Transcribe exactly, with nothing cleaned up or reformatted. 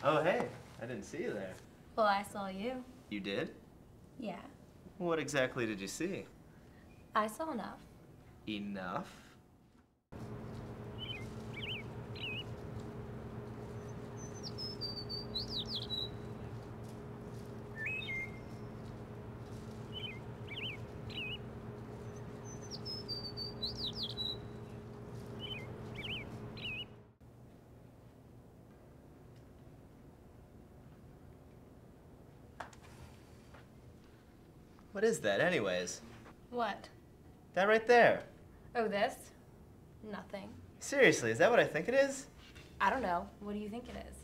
Oh, hey. I didn't see you there. Well, I saw you. You did? Yeah. What exactly did you see? I saw enough. Enough? What is that, anyways? What? That right there. Oh, this? Nothing. Seriously, is that what I think it is? I don't know. What do you think it is?